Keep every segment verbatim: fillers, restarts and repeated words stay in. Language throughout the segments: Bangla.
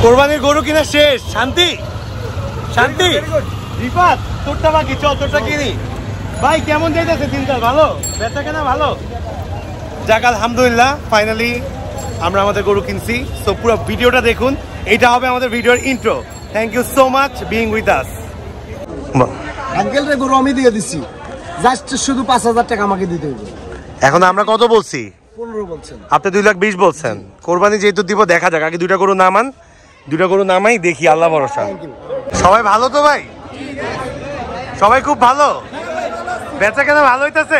কোরবানির গরু কিনা শেষ, শান্তি শান্তি। রিফাত তোরটা বাকি, চল তোরটা কিনি। ভাই কেমন যাইতেছে দিনকাল? ভালো বেচা কেনা ভালো? যাক আলহামদুলিল্লাহ, ফাইনালি আমরা আমাদের গরু কিনছি। তো পুরো ভিডিওটা দেখুন, এটা হবে আমাদের ভিডিওর intro. Thank you so much being with us. Uncle রে গরু আমি দিয়ে দিচ্ছি, জাস্ট শুধু পাঁচ হাজার টাকা আমাকে দিতে হবে। এখন আমরা কত বলছি? পনেরো বলছেন আপনি দুই লাখ বিশ বলছেন। কোরবানি যেহেতু দিব, দেখা যাক। আগে দুইটা গরু নামান, দুইটা গরু নামাই, দেখি আল্লাহ ভরসা। সবাই ভালো তো ভাই? সবাই খুব ভালো? বেচা কেনা ভালো হইতেছে?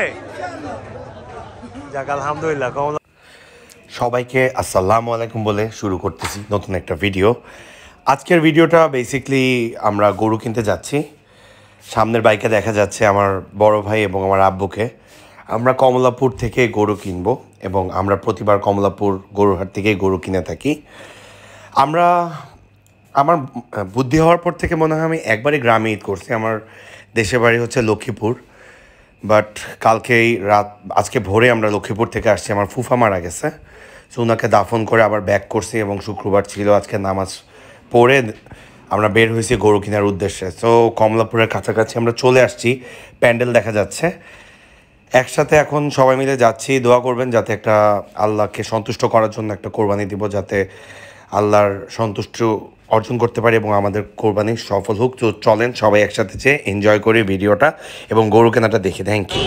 যাক আলহামদুলিল্লাহ। সবাইকে আসসালামু আলাইকুম বলে শুরু করতেছি নতুন একটা ভিডিও। আজকের ভিডিওটা বেসিকলি আমরা গরু কিনতে যাচ্ছি। সামনের বাইকে দেখা যাচ্ছে আমার বড় ভাই এবং আমার আব্বুকে। আমরা কমলাপুর থেকে গরু কিনবো এবং আমরা প্রতিবার কমলাপুর গরুহাট থেকেই গরু কিনে থাকি। আমরা আমার বুদ্ধি হওয়ার পর থেকে মনে হয় আমি একবারই গ্রামে ঈদ করছি। আমার দেশের বাড়ি হচ্ছে লক্ষ্মীপুর, বাট কালকেই রাত আজকে ভোরে আমরা লক্ষ্মীপুর থেকে আসছি। আমার ফুফা মারা গেছে, সো ওনাকে দাফন করে আবার ব্যাক করছি এবং শুক্রবার ছিল, আজকে নামাজ পড়ে আমরা বের হয়েছি গরু কেনার উদ্দেশ্যে। সো কমলাপুরের কাছাকাছি আমরা চলে আসছি, প্যান্ডেল দেখা যাচ্ছে। একসাথে এখন সবাই মিলে যাচ্ছি। দোয়া করবেন যাতে একটা আল্লাহকে সন্তুষ্ট করার জন্য একটা কোরবানি দিব, যাতে আল্লাহর সন্তুষ্ট অর্জন করতে পারি এবং আমাদের কোরবানি সফল হোক। তো চলেন সবাই একসাথে যেয়ে এনজয় করি ভিডিওটা এবং গরু কেনাটা দেখি। Thank you.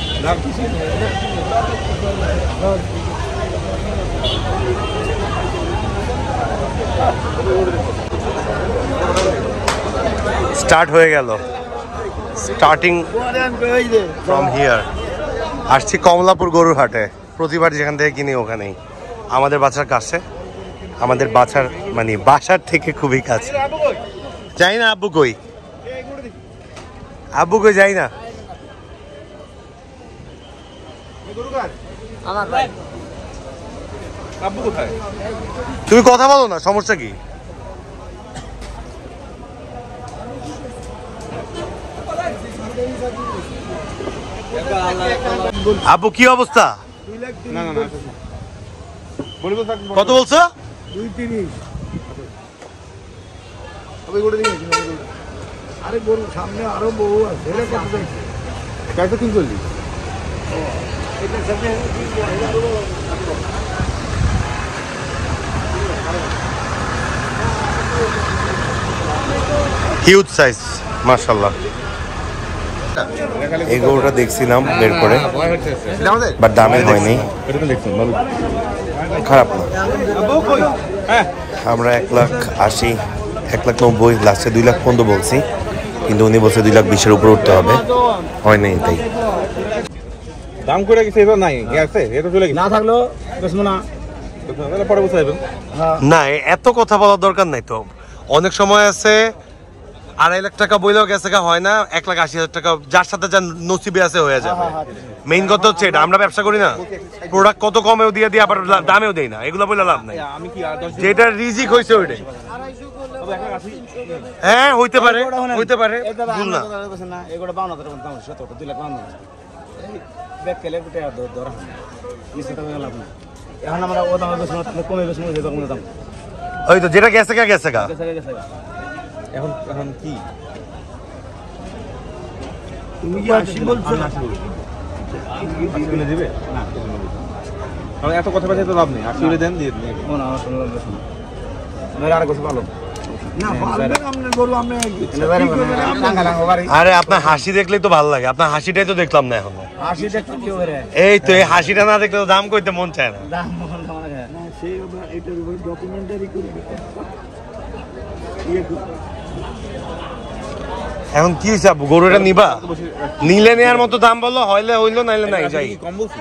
স্টার্ট হয়ে গেল, স্টার্টিং ফ্রম হিয়ার। আসছি কমলাপুর গরুর হাটে, প্রতিবার যেখান থেকে কিনি ওখানেই। আমাদের বাসার কাছে, আমাদের বাসার মানে বাসার থেকে খুবই কাছে। যাই না আব্বু কই? আব্বু কই? যাই না। তুমি কথা বলো না, সমস্যা কি? আব্বু কি অবস্থা? কত বলছো? দুই তিরিশ। আরে গরু সামনে আরো বহু আছে, কত তিন চল্লিশ। হিউজ সাইজ মাশাআল্লাহ। এই গরুটা দেখছিলাম বের করে, বাট দামে হয়নি, খারাপ না। আমরা এক লাখ আশি, এক লাখ নব্বই, লাস্টে দুই লাখ পনেরো বলছি, কিন্তু উনি বলছে দুই লাখ বিশের উপরে উঠতে হবে। হয় নাই তাই দাম করে গেছে। এবার নাই আছে, এটা চলে গেছে। না থাকলো না, পরে বসে যাবেন না, এত কথা বলার দরকার নাই তো। অনেক সময় আছে আড়াই লাখ টাকা বইলেও গেছে, হয় না এক লাখ আশি হাজার টাকা, যার সাথে যার নসিবে আছে হয়ে যাবে। মেইন কথা হচ্ছে এটা, আমরা ব্যবসা করি না, প্রোডাক্ট কত কমেও দিয়ে দিয়ে আবার দামেও দেই না, এগুলো বলে লাভ নাই। যেটা রিজিক হয়েছে ওইটাই। হ্যাঁ হইতে পারে, হইতে পারে, ভুল না। ওই তো যেটা গেছে গা গেছে গা। এখন এখন কি তুমি কি আশি বলছো? আশি দিবে না, এত কথা বলতে তো লাভ নেই। আশি দেন দিয়ে আর কিছু ভালো। আরে আপনার হাসি দেখলেই তো ভালো লাগে, আপনার হাসিটাই তো দেখলাম না এখন। এই তো এই হাসিটা না দেখলে তো দাম কইতে মন চায় না। এখন কি হিসাব? গরুটা নিবা? নিলে নেয়ার মতো দাম বললো, হইলে হইলো, নাইলে নাই। যাই কম বলছি।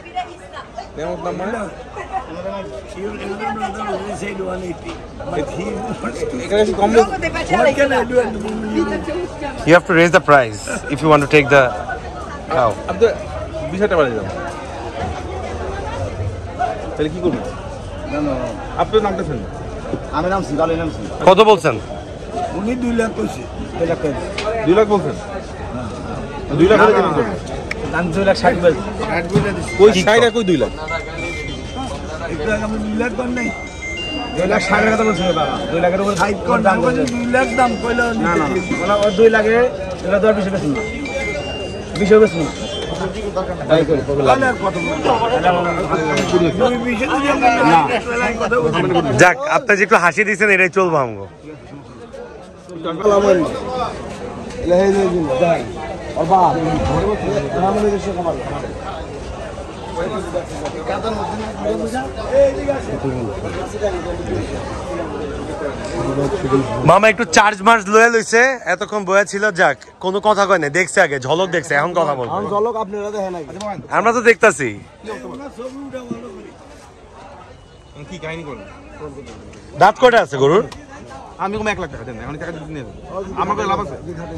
You have to raise the price if you want to take the cow. আপনি বিষয়টা বাড়িয়ে দাও, তাহলে কি করবেন? আপনার নামটা শুনুন। আমি নাম সিঙ্গালি নাম। কত বলছেন? উনি দুই লাখ কইছে। দুই লাখ কইছে। দুই লাখ বলছেন? দুই লাখ হলে কেমন করবেন? দাম দুই লাখ ষাট বলছে। ষাট বলে দিছি। কই ষাট আর কই দুই লাখ? একটু আগে আমি দুই লাখ কর নাই। দুই লাখ ষাট কথা বলছিল বাবা দুই লাখের উপর দাম দুই লাখ দাম কইলো না না ওরা ওর দুই লাখে এগুলো দর বিশ বেশি না বিশ বেশি না তাই করি যাক আপনি যে একটু হাসি দিয়েছেন এটাই চলবো আমগো মামা একটু চার্জ মার্জ লয়ে লইছে এতক্ষণ বয়া ছিল যাক কোনো কথা কয় না দেখছে আগে ঝলক দেখছে এখন কথা বলবো ঝলক আপনারা দেখেন আমরা তো দেখতাছি কি কাহিনী করুন দাঁত কয়টা আছে গরুর আমি কম এক লাখ টাকা দেন এখন টাকা দিতে নেব আমার কাছে লাভ আছে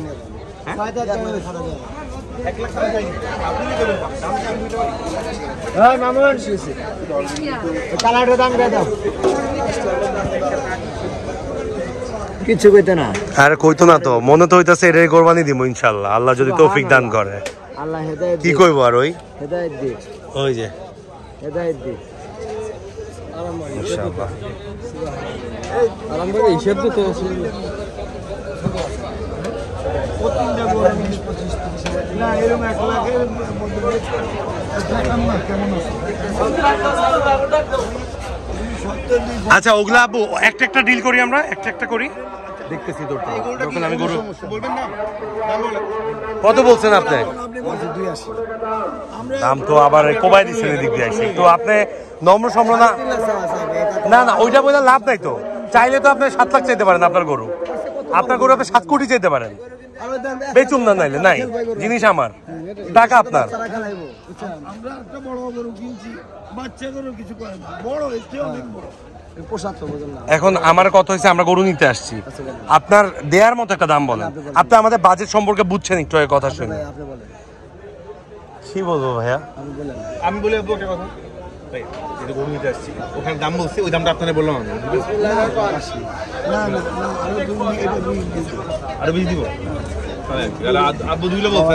কিছু কইতে না আরে কইতো না তো মনে তো হইতাছে এটাই কোরবানি দিব ইনশাআল্লাহ আল্লাহ যদি তৌফিক দান করে আল্লাহ হেদায়েত কি কইবো আর ওই হেদায়েত দি ওই যে হেদায়েত দি ইনশাআল্লাহ আরাম করে হিসাব দিতে আছে না এরকম এক লাখের আচ্ছা ওগুলা আবু একটা একটা ডিল করি আমরা একটা একটা করি দেখতেছি তোরটা যখন আমি গরু বলবেন না কত বলছেন আপনি দাম তো আবার কোবাই দিচ্ছেন এদিক দিয়ে এসে তো আপনি নম্র সম্মাননা না না ওইটা বলে লাভ নাই তো চাইলে তো আপনি সাত লাখ চাইতে পারেন আপনার গরু আপনার গরু আপনি সাত কোটি চাইতে পারেন বেচুম না নাইলে নাই জিনিস আমার টাকা আপনার আমরা একটা বড় গরু কিনছি বাচ্চা গরু কিছু করে না বড় এতে অনেক বড় এখন আমার কথা হয়েছে আমরা গরু নিতে আসছি আপনার দেয়ার মতো একটা দাম বলেন আপনি আমাদের বাজেট সম্পর্কে বুঝছেন একটু এই কথা শুনে কি বলবো ভাইয়া আমি বলে দেবো একটা কথা ভাই এটা গরু নিতে আসছি ওখানে দাম বলছি ওই দামটা আপনারা বললাম আমি আরো বেশি দিব আব্বু দুইটা বলছে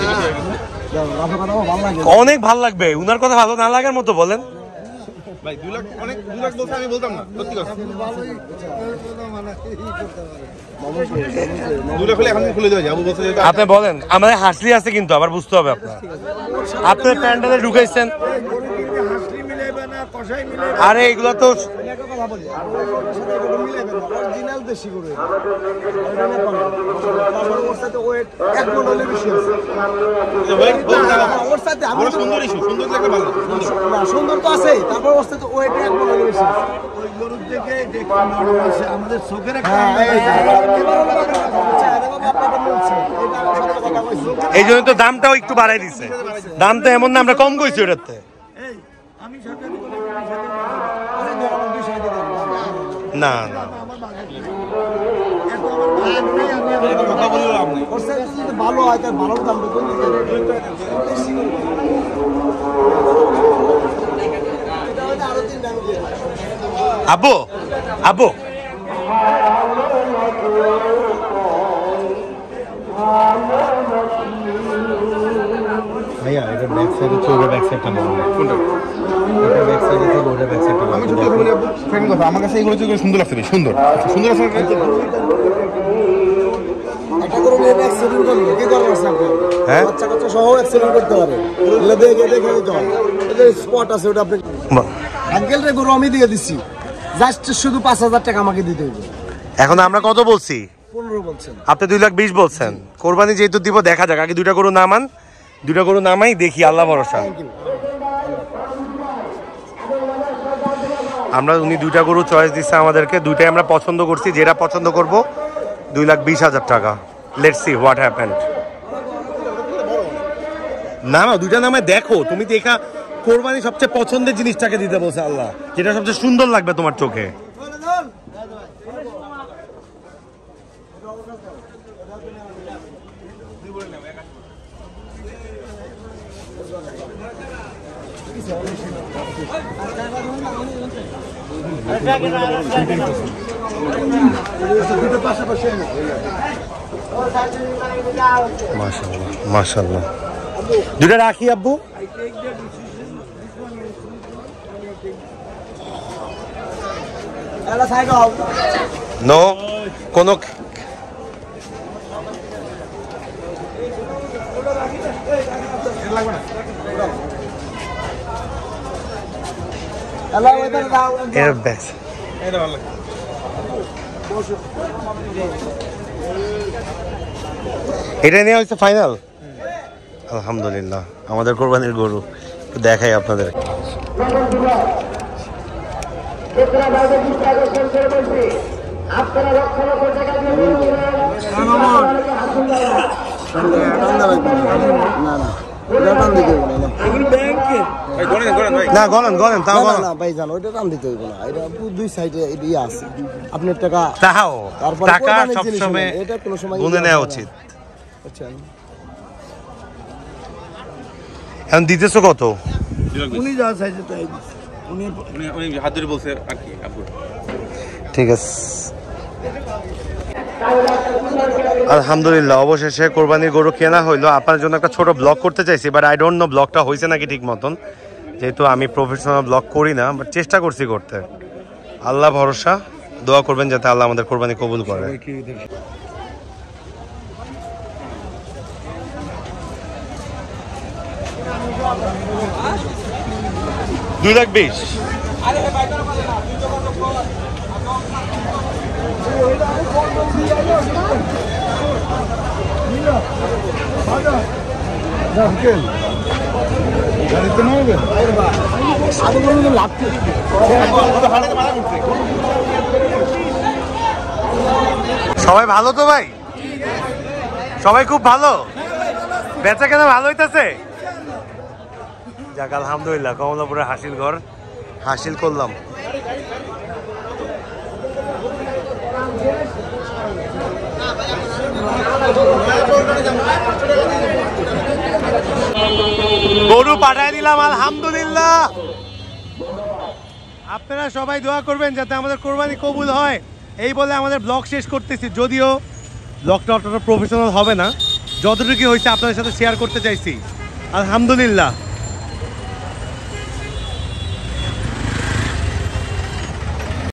অনেক ভালো লাগবে উনার কথা ভালো না লাগার মতো বলেন ভাই দুই লাখ অনেক দুই লাখ বলছে আমি বলতাম না সত্যি কথা দুই লাখ হলে এখন খুলে দেওয়া যায় আবু বলছে আপনি বলেন আমাদের হাসলি আছে কিন্তু আবার বুঝতে হবে আপনার আপনি প্যান্ডেলে ঢুকাইছেন আরে এগুলো তো সুন্দর তো আছে তারপর অবস্থা তো ওয়েট এক মন হলে বেশি ওই গরুর থেকে আমাদের চোখের এই জন্য তো দামটাও একটু বাড়াই দিছে দামটা এমন না আমরা কম কইছি ওটাতে না না ভালো হয় তার ভালো দাম আব্বু আব্বু ভাইয়া এটা ব্যাক সাইড হচ্ছে ওটা ব্যাক সাইডটা বড় কোনটা এটা ব্যাক সাইড থেকে ওটা ব্যাক সাইডটা আমি ছোট বলি ফ্রেন্ড কথা আমার কাছে এগুলো হচ্ছে সুন্দর লাগছে সুন্দর সুন্দর আছে একটা করে নিয়ে অ্যাক্সিডেন্ট করলে কি করার আছে আপনি হ্যাঁ বাচ্চা কাচ্চা সহ অ্যাক্সিডেন্ট করতে পারে এগুলো দেখে দেখে দিতে হয় এটা স্পট আছে ওটা আপনি আঙ্কেল রে গরু আমি দিয়ে দিচ্ছি জাস্ট শুধু পাঁচ হাজার টাকা আমাকে দিতে হবে এখন আমরা কত বলছি পনেরো বলছেন আপনি দুই লাখ বিশ বলছেন কোরবানি যেহেতু দিব দেখা যাক আগে দুইটা গরু নামান দুইটা গরু নামাই দেখি আল্লাহ ভরসা আমরা উনি দুইটা গরু চয়েস দিচ্ছে আমাদেরকে দুইটাই আমরা পছন্দ করছি যেটা পছন্দ করব দুই লাখ বিশ হাজার টাকা লেটস সি হোয়াট হ্যাপেন্ড না না দুইটা নামে দেখো তুমি দেখা কোরবানি সবচেয়ে পছন্দের জিনিসটাকে দিতে বলছে আল্লাহ যেটা সবচেয়ে সুন্দর লাগবে তোমার চোখে মাশাআল্লাহ মাশাআল্লাহ দুটো রাখি আব্বু নো কোনো এর ব্যাস এটা নিয়ে হচ্ছে ফাইনাল। আলহামদুলিল্লাহ আমাদের কোরবানির গরু দেখাই আপনাদের। না গলেন গলেন তাও ভাই জানো ওইটা টান দিতে হইব না, এটা দুই সাইডে ইয়ে আছে আপনার টাকা তাও তারপর টাকা সবসময় এটা কোনো সময় গুনে নেওয়া উচিত। বুঝছেন এখন দিতেছো কত? উনি যা চাইছে তাই উনি উনি হাত ধরে বলছে আর কি আব্বু। ঠিক আছে আলহামদুলিল্লাহ অবশেষে কোরবানির গরু কেনা হইলো। আপনার জন্য একটা ছোট ব্লগ করতে চাইছি, বাট আই ডোন্ট নো ব্লগটা হয়েছে নাকি ঠিক মতন, যেহেতু আমি প্রফেশনাল ব্লগ করি না, বাট চেষ্টা করছি করতে। আল্লাহ ভরসা, দোয়া করবেন যাতে আল্লাহ আমাদের কোরবানি কবুল করে। দুই লাখ বিশ সবাই ভালো তো ভাই? সবাই খুব ভালো? বেচা কেনা ভালো হইতেছে? যাক আলহামদুলিল্লাহ, কমলাপুরের হাসিল ঘর হাসিল করলাম। গরু পাঠাই দিলাম আলহামদুলিল্লাহ। আপনারা সবাই দোয়া করবেন যাতে আমাদের কোরবানি কবুল হয়, এই বলে আমাদের ব্লগ শেষ করতেছি। যদিও ব্লগটা অতটা প্রফেশনাল হবে না, যতটুকু হয়েছে আপনাদের সাথে শেয়ার করতে চাইছি। আলহামদুলিল্লাহ।